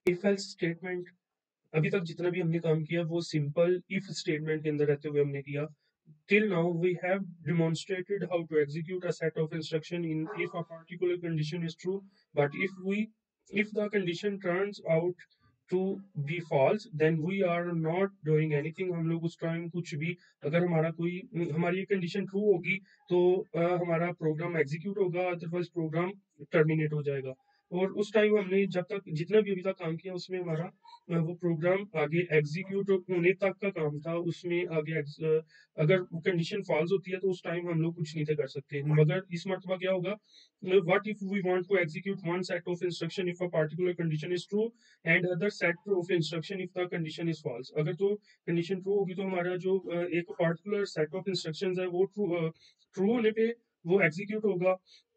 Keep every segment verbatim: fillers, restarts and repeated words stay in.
If else statement अभी तक जितना भी हमने काम किया वो सिंपल इफ स्टेटमेंट के अंदर रहते हुए हमने किया. Till now, we have demonstrated how to execute a set of instruction in if a particular condition is true. But if we, if the condition turns out to be false, then we are not doing anything. हम लोग उस time कुछ भी अगर हमारा कोई हमारी condition true होगी तो uh, हमारा प्रोग्राम एग्जीक्यूट होगा, अदरवाइज प्रोग्राम टर्मिनेट हो जाएगा. और उस टाइम हमने जब तक जितना भी अभी तक काम किया उसमें हमारा uh, वो प्रोग्राम आगे एग्जीक्यूट होने तक का काम था. उसमें आगे uh, अगर कंडीशन फॉल्स होती है तो उस टाइम हम लोग कुछ नहीं थे कर सकते. मगर इस मरतबा क्या होगा, what if we want to execute one set of instruction if a particular condition is true and other set of instruction if the condition is false. अगर तो कंडीशन ट्रू होगी तो हमारा जो अ, एक पार्टिकुलर सेट ऑफ इंस्ट्रक्शंस है वो true true होने पे वो एग्जीक्यूट होगा.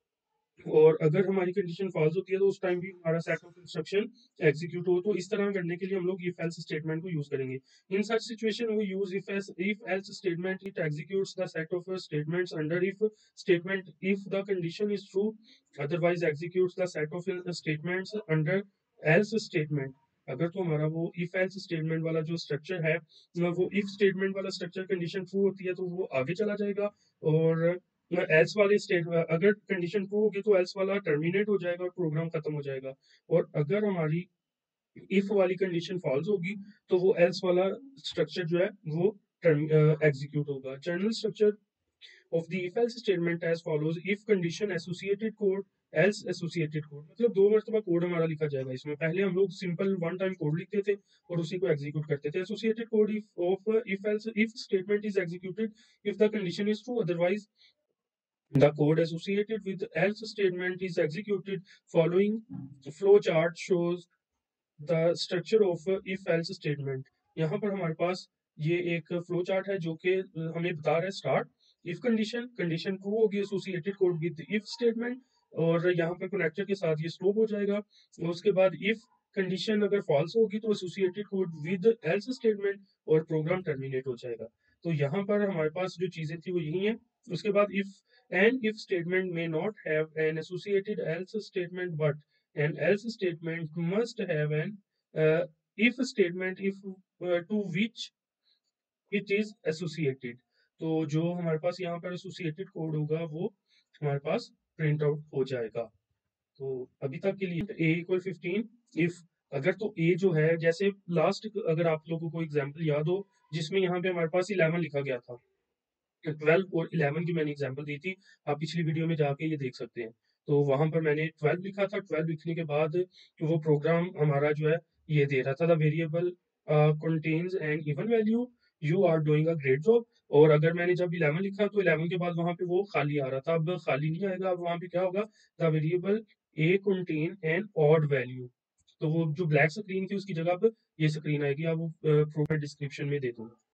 और अगर हमारी कंडीशन फॉल्स होती है तो उस टाइम भी हमारा सेट ऑफ इंस्ट्रक्शन एग्जीक्यूट हो. तो इस तरह करने के लिए हम लोग इफ एल्स स्टेटमेंट को यूज करेंगे. In such situation we use if as if else statement. It executes the set of statements under if statement if the condition is true, otherwise executes the set of statements under else statement. अगर तो हमारा वो if else statement वाला जो structure है वो if statement वाला structure condition true होती है तो वो आगे चला जाएगा. और एल्स वाले स्टेट अगर कंडीशन ट्रू होगी तो एल्स वाला टर्मिनेट हो जाएगा और प्रोग्राम खत्म हो जाएगा. और अगर हमारी इफ वाली कंडीशन फॉल्स होगी तो वो एल्स वाला स्ट्रक्चर जो है वो एग्जीक्यूट होगा. General structure of the if else statement as follows: if condition associated code else associated code. मतलब दो मरतबा कोड हमारा लिखा जाएगा. इसमें पहले हम लोग सिंपल वन टाइम कोड लिखते थे और उसी को एग्जीक्यूट करते थे. Associated code if of if else if statement is executed if the condition is true, otherwise the code associated with else statement is executed. Following flow chart shows the structure of if else statement. यहाँ पर हमारे पास ये एक flow chart है जो कि हमें बता रहा है start if condition condition true होगी associated code with if statement. और यहाँ पर कनेक्टर के साथ ये स्टॉप हो जाएगा. और उसके बाद इफ कंडीशन अगर फॉल्स होगी तो associated code with else statement और प्रोग्राम टर्मिनेट हो जाएगा. तो यहाँ पर हमारे पास जो चीजें थी वो यही है. उसके बाद if and if statement may not have an associated else statement but an else statement must have an uh, if statement if uh, to which it is associated. तो जो हमारे पास यहाँ पर एसोसिएटेड कोड होगा वो हमारे पास प्रिंट आउट हो जाएगा. तो अभी तक के लिए a इक्वल फिफ्टीन. इफ अगर तो a जो है जैसे लास्ट अगर आप लोगों को एग्जांपल याद हो जिसमें यहाँ पे हमारे पास इलेवन लिखा गया था, ट्वेल्व और इलेवन की मैंने एग्जांपल दी थी. आप पिछली वीडियो में जाके ये देख सकते हैं. तो वहां पर मैंने ट्वेल्व लिखा था. ट्वेल्व लिखने के बाद वो प्रोग्राम हमारा जो है ये दे रहा था the variable contains an even value, you are doing a great job. और अगर मैंने जब इलेवन लिखा तो इलेवन के बाद वहां पे वो खाली आ रहा था. अब खाली नहीं आएगा. अब वहां पे क्या होगा, the variable A contain an odd value. तो वो जो ब्लैक स्क्रीन थी उसकी जगह पर ये स्क्रीन आएगी. आप वो प्रोग्राम डिस्क्रिप्शन में दे दूंगा.